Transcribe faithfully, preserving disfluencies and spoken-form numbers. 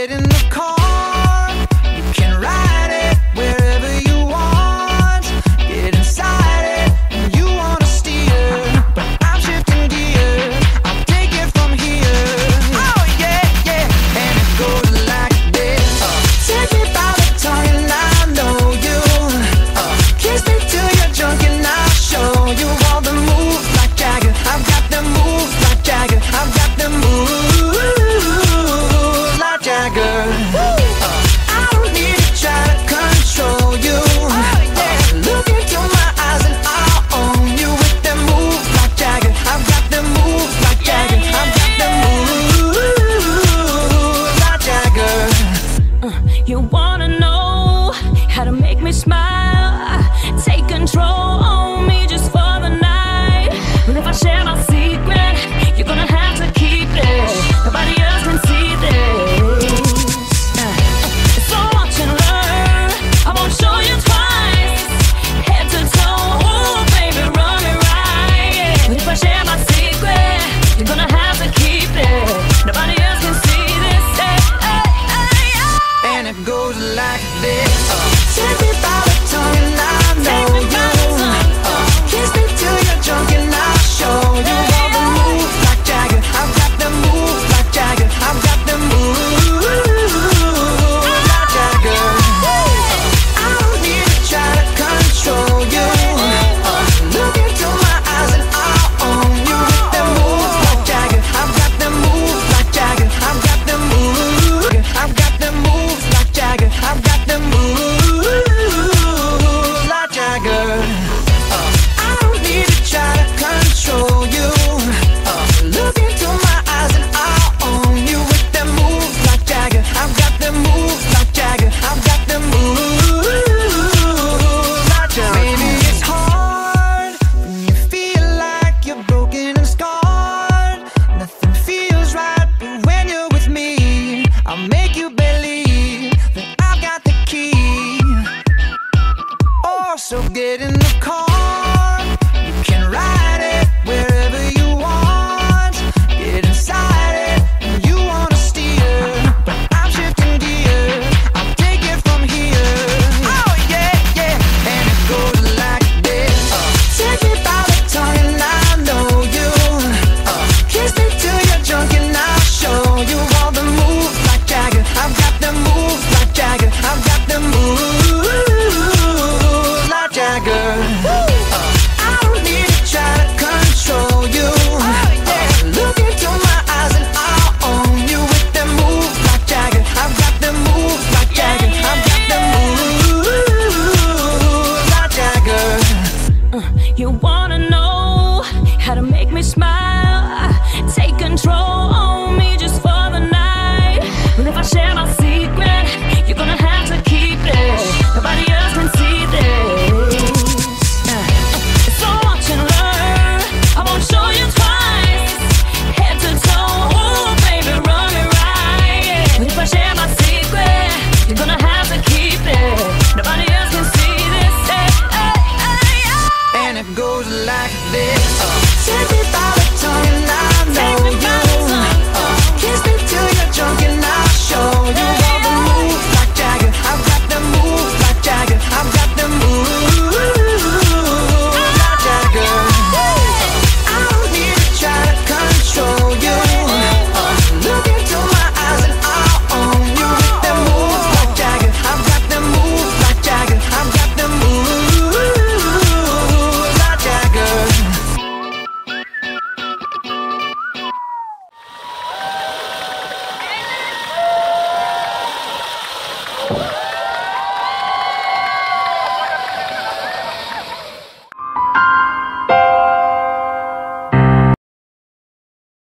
get in the car, you can ride it wherever you want. Get inside it when you wanna steer, but I'm shifting gears, I'll take it from here. Oh yeah, yeah, and it goes like this. uh, Take me by the tongue and I know you. uh, Kiss me till you're drunk and I'll show you all the moves like Jagger. I've got the moves like Jagger. I've got the moves like Jagger. uh, I don't need to try to control you. uh, Look into my eyes and I'll own you with them moves like Jagger. I've got the moves like Jagger. I've got the moves like Jagger. You wanna know how to make me smile? Take control on me just for the night. But if I share my secret, you're gonna have to keep it. Nobody else can see this. Uh, It's so much in learn. I won't show you twice. Head to toe, ooh, baby, run it right. But if I share my secret, you're gonna have to keep it. Nobody else can see this. Hey, hey, hey, hey. And it goes like this. uh, Take me by the tongue and I know you. uh, Kiss me till you're drunk and I'll show you all the moves like Jagger. I've got the moves like Jagger. I've got the moves like Jagger. I don't need to try to control you. uh, Look into my eyes and I'll own you with the moves like Jagger. I've got the moves like Jagger. I've got the moves. I've got the moves like Jagger. I've got the moves like Jagger. uh, I don't need to try to control you. uh, Look into my eyes and I'll own you with the moves like Jagger. I've got the moves like Jagger. I've got the moves like Jagger. Maybe it's hard when you feel like you're broken and scarred. Nothing feels right, but when you're with me, I'll make you believe that I've got the key. Oh, so get in the car.